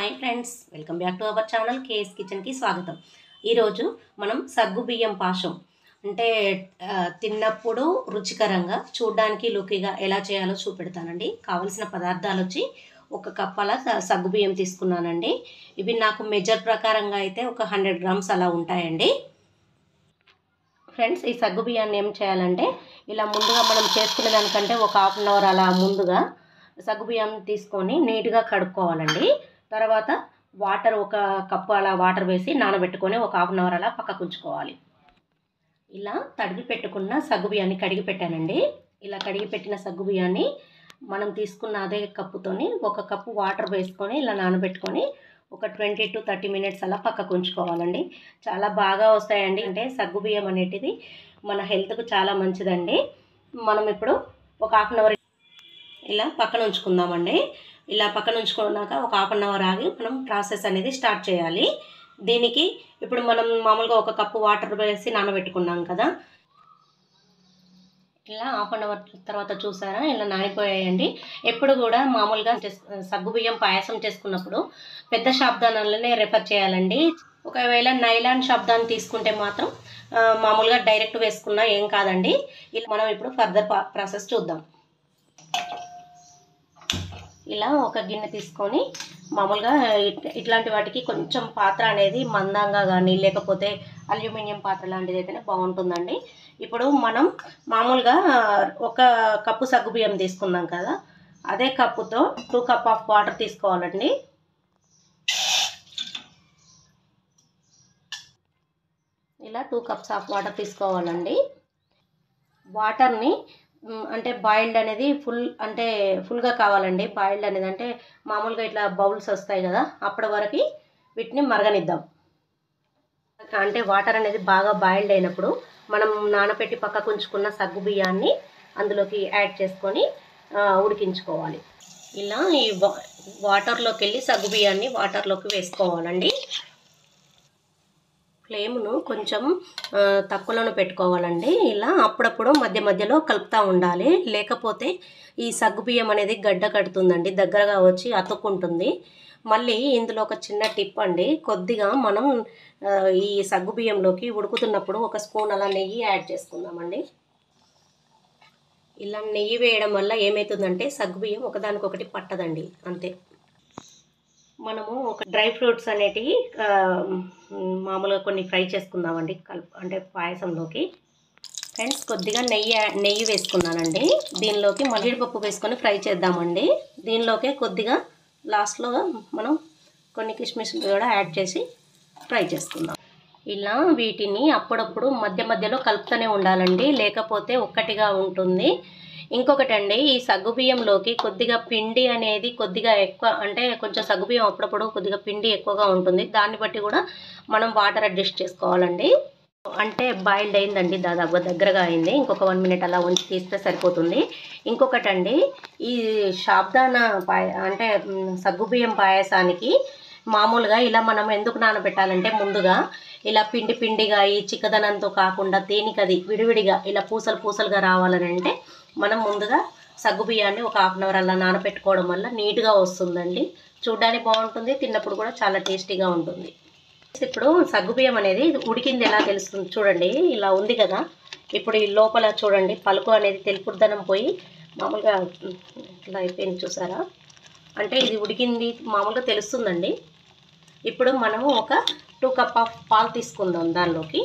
Hi friends, welcome back to our channel K కిచెన్కి స్వాగతం. ఈరోజు మనం సగ్గుబియ్యం పాశం అంటే తిన్నప్పుడు రుచికరంగా చూడడానికి లుక్గా ఎలా చేయాలో చూపెడతానండి. కావలసిన పదార్థాలు వచ్చి ఒక కప్పల సగ్గుబియ్యం తీసుకున్నానండి. ఇవి నాకు మెజర్ ప్రకారంగా అయితే ఒక 100 గ్రామ్స్ అలా ఉంటాయండి. ఫ్రెండ్స్, ఈ సగ్గుబియ్యాన్ని ఏం చేయాలంటే ఇలా ముందుగా మనం చేసుకునే దానికంటే ఒక హాఫ్ అన్ అవర్ అలా ముందుగా సగ్గుబియ్యం తీసుకొని నీట్గా కడుక్కోవాలండి. తర్వాత వాటర్ ఒక కప్పు అలా వాటర్ వేసి నానబెట్టుకొని ఒక హాఫ్ అన్ అవర్ అలా పక్కకు ఉంచుకోవాలి. ఇలా తడిగి పెట్టుకున్న సగ్గుబియ్యాన్ని కడిగి పెట్టానండి. ఇలా కడిగి పెట్టిన సగ్గుబియ్యాన్ని మనం తీసుకున్న అదే కప్పుతోని ఒక కప్పు వాటర్ వేసుకొని ఇలా నానబెట్టుకొని ఒక 20 to 30 మినిట్స్ అలా పక్కకు ఉంచుకోవాలండి. చాలా బాగా వస్తాయండి. అంటే సగ్గుబియ్యం అనేటిది మన హెల్త్కు చాలా మంచిదండి. మనం ఇప్పుడు ఒక హాఫ్ అన్ అవర్ ఇలా పక్కన ఉంచుకుందామండి. ఇలా పక్కన ఉంచుకున్నాక ఒక హాఫ్ అన్ అవర్ ఆగి మనం ప్రాసెస్ అనేది స్టార్ట్ చేయాలి. దీనికి ఇప్పుడు మనం మామూలుగా ఒక కప్పు వాటర్ వేసి నానబెట్టుకున్నాం కదా, ఇలా హాఫ్ అన్ అవర్ తర్వాత చూసారా ఇలా నానిపోయాయండి. ఎప్పుడు కూడా మామూలుగా సగ్గుబియ్యం పాయసం చేసుకున్నప్పుడు పెద్ద శాబ్దానాలనే రెఫర్ చేయాలండి. ఒకవేళ నైలాన్ శాబ్దాన్ని తీసుకుంటే మాత్రం మామూలుగా డైరెక్ట్ వేసుకున్నా ఏం కాదండి. ఇలా మనం ఇప్పుడు ఫర్దర్ ప్రాసెస్ చూద్దాం. ఇలా ఒక గిన్నె తీసుకొని మామూలుగా ఇట్లాంటి వాటికి కొంచెం పాత్ర అనేది మందంగా కానీ లేకపోతే అల్యూమినియం పాత్ర లాంటిది అయితేనే బాగుంటుందండి. ఇప్పుడు మనం మామూలుగా ఒక కప్పు సగ్గుబియ్యం తీసుకుందాం కదా, అదే కప్పుతో 2 కప్ ఆఫ్ వాటర్ తీసుకోవాలండి. ఇలా 2 కప్స్ ఆఫ్ వాటర్ తీసుకోవాలండి. వాటర్ని అంటే బాయిల్డ్ అనేది ఫుల్గా కావాలండి. బాయిల్డ్ అనేది అంటే మామూలుగా ఇట్లా బౌల్స్ వస్తాయి కదా, అప్పటి వరకు వీటిని మరగనిద్దాం. అంటే వాటర్ అనేది బాగా బాయిల్డ్ అయినప్పుడు మనం నానబెట్టి పక్కకు ఉంచుకున్న సగ్గు బియ్యాన్ని అందులోకి యాడ్ చేసుకొని ఉడికించుకోవాలి. ఇలా ఈ వాటర్లోకి వెళ్ళి సగ్గు బియ్యాన్ని వాటర్లోకి వేసుకోవాలండి. ఫ్లేమ్ను కొంచెం తక్కువలోనే పెట్టుకోవాలండి. ఇలా అప్పుడప్పుడు మధ్య మధ్యలో కలుపుతూ ఉండాలి, లేకపోతే ఈ సగ్గుబియ్యం అనేది గడ్డ కడుతుందండి, దగ్గరగా వచ్చి అతుక్కుంటుంది. మళ్ళీ ఇందులో ఒక చిన్న టిప్ అండి, కొద్దిగా మనం ఈ సగ్గుబియ్యంలోకి ఉడుకుతున్నప్పుడు ఒక స్పూన్ అలా నెయ్యి యాడ్ చేసుకుందామండి. ఇలా నెయ్యి వేయడం వల్ల ఏమవుతుందంటే సగ్గుబియ్యం ఒకదానికొకటి పట్టదండి, అంతే. మనము ఒక డ్రై ఫ్రూట్స్ అనేటివి మామూలుగా కొన్ని ఫ్రై చేసుకుందామండి అంటే పాయసంలోకి. ఫ్రెండ్స్, కొద్దిగా నెయ్యి వేసుకున్నానండి. దీనిలోకి జీడిపప్పు వేసుకొని ఫ్రై చేద్దామండి. దీనిలోకి కొద్దిగా లాస్ట్లో మనం కొన్ని కిస్మిస్ కూడా యాడ్ చేసి ఫ్రై చేసుకుందాం. ఇలా వీటిని అప్పుడప్పుడు మధ్య మధ్యలో కలుపుతూనే ఉండాలండి, లేకపోతే ఒక్కటిగా ఉంటుంది. ఇంకొకటి అండి, ఈ సగ్గుబియ్యంలోకి కొద్దిగా పిండి అనేది కొద్దిగా ఎక్కువ, అంటే కొంచెం సగ్గుబియ్యం అప్పుడప్పుడు కొద్దిగా పిండి ఎక్కువగా ఉంటుంది. దాన్ని బట్టి కూడా మనం వాటర్ అడ్జస్ట్ చేసుకోవాలండి. అంటే బాయిల్డ్ అయిందండి, దాదాపుగా దగ్గరగా అయింది. ఇంకొక 1 మినిట్ అలా ఉంచి తీస్తే సరిపోతుంది. ఇంకొకటి అండి, ఈ సాబుదానా అంటే సగ్గుబియ్యం పాయసానికి మామూలుగా ఇలా మనం ఎందుకు నానబెట్టాలంటే ముందుగా ఇలా పిండిగా ఈ చిక్కదనంతో కాకుండా తేనికది విడివిడిగా ఇలా పూసలుగా రావాలని అంటే మనం ముందుగా సగ్గుబియ్యాన్ని ఒక హాఫ్ అన్ అవర్ అలా నానబెట్టుకోవడం వల్ల నీట్గా వస్తుందండి. చూడడానికి బాగుంటుంది, తిన్నప్పుడు కూడా చాలా టేస్టీగా ఉంటుంది. ఇప్పుడు సగ్గుబియ్యం అనేది ఉడికింది ఎలా తెలుస్తుంది చూడండి, ఇలా ఉంది కదా. ఇప్పుడు ఈ లోపల చూడండి పలుకు అనేది తెలుపుదనం పోయి మామూలుగా ఇట్లా అయిపోయింది, చూసారా? అంటే ఇది ఉడికింది మామూలుగా తెలుస్తుందండి. ఇప్పుడు మనము ఒక 2 కప్ ఆఫ్ పాలు తీసుకుందాం. దానిలోకి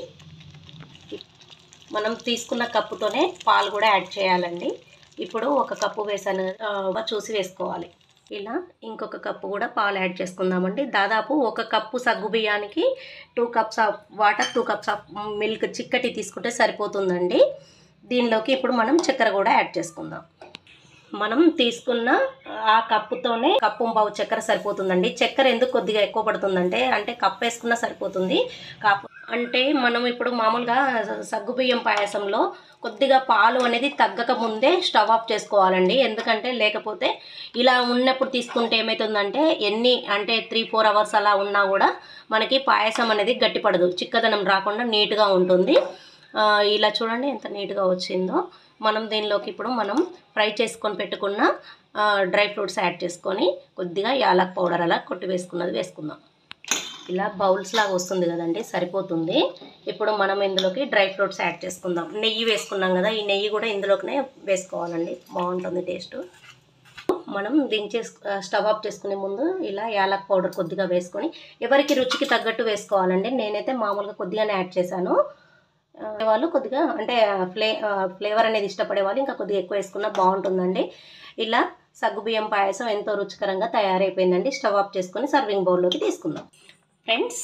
మనం తీసుకున్న కప్పుతోనే పాలు కూడా యాడ్ చేయాలండి. ఇప్పుడు ఒక కప్పు వేసాను, చూసి వేసుకోవాలి. ఇలా ఇంకొక కప్పు కూడా పాలు యాడ్ చేసుకుందామండి. దాదాపు ఒక కప్పు సగ్గుబియ్యానికి 2 cups of water, 2 cups of milk చిక్కటి తీసుకుంటే సరిపోతుందండి. దీనిలోకి ఇప్పుడు మనం చక్కెర కూడా యాడ్ చేసుకుందాం. మనం తీసుకున్న ఆ కప్పుతోనే కప్పు పావు చక్కెర సరిపోతుందండి. చక్కెర ఎందుకు కొద్దిగా ఎక్కువ పడుతుందంటే కప్పు వేసుకున్నా సరిపోతుంది. అంటే మనం ఇప్పుడు మామూలుగా సగ్గుబియ్యం పాయసంలో కొద్దిగా పాలు అనేది తగ్గక ముందే స్టవ్ ఆఫ్ చేసుకోవాలండి. ఎందుకంటే లేకపోతే ఇలా ఉన్నప్పుడు తీసుకుంటే ఏమవుతుందంటే అంటే 3-4 అవర్స్ అలా ఉన్నా కూడా మనకి పాయసం అనేది గట్టిపడదు, చిక్కదనం రాకుండా నీట్గా ఉంటుంది. ఇలా చూడండి ఎంత నీట్గా వచ్చిందో. మనం దీనిలోకి ఇప్పుడు మనం ఫ్రై చేసుకొని పెట్టుకున్న డ్రై ఫ్రూట్స్ యాడ్ చేసుకొని కొద్దిగా యాలక్ పౌడర్ అలా కొట్టి వేసుకుందాం. ఇలా బౌల్స్ లాగా వస్తుంది కదండి, సరిపోతుంది. ఇప్పుడు మనం ఇందులోకి డ్రై ఫ్రూట్స్ యాడ్ చేసుకుందాం. నెయ్యి వేసుకున్నాం కదా, ఈ నెయ్యి కూడా ఇందులోనే వేసుకోవాలండి, బాగుంటుంది టేస్ట్. మనం స్టవ్ ఆఫ్ చేసుకునే ముందు ఇలా యాలక్ పౌడర్ కొద్దిగా వేసుకొని ఎవరికి రుచికి తగ్గట్టు వేసుకోవాలండి. నేనైతే మామూలుగా కొద్దిగానే యాడ్ చేశాను. వాళ్ళు కొద్దిగా అంటే ఫ్లేవర్ అనేది ఇష్టపడే వాళ్ళు ఇంకా కొద్దిగా ఎక్కువ వేసుకున్నా బాగుంటుందండి. ఇలా సగ్గుబియ్యం పాయసం ఎంతో రుచికరంగా తయారైపోయిందండి. స్టవ్ ఆఫ్ చేసుకొని సర్వింగ్ బౌల్లోకి తీసుకుందాం. ఫ్రెండ్స్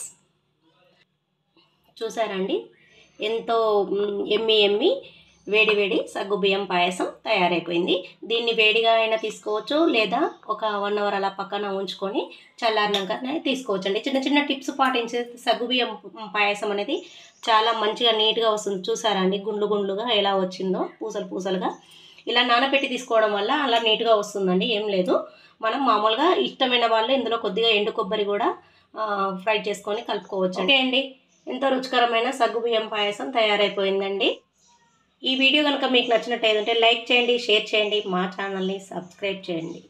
చూసారండి, ఎంతో ఎమ్మి వేడి సగ్గుబియ్యం పాయసం తయారైపోయింది. దీన్ని వేడిగా అయినా తీసుకోవచ్చు, లేదా ఒక 1 అవర్ అలా పక్కన ఉంచుకొని చల్లారినాకనే తీసుకోవచ్చు అండి. చిన్న చిన్న టిప్స్ పాటించే సగ్గుబియ్యం పాయసం అనేది చాలా మంచిగా నీట్గా వస్తుంది. చూసారా అండి, గుండ్లుగా ఎలా వచ్చిందో, పూసలుగా. ఇలా నానబెట్టి తీసుకోవడం వల్ల అలా నీట్గా వస్తుందండి. ఏం లేదు, మనం మామూలుగా ఇష్టమైన వాళ్ళు ఇందులో కొద్దిగా ఎండు కొబ్బరి కూడా ఫ్రై చేసుకొని కలుపుకోవచ్చు. ఓకే అండి, ఎంతో రుచికరమైన సగ్గుబియ్యం పాయసం తయారైపోయిందండి. ఈ వీడియో కనుక మీకు నచ్చినట్టయితే లైక్ చేయండి, షేర్ చేయండి, మా ఛానల్ని సబ్స్క్రైబ్ చేయండి.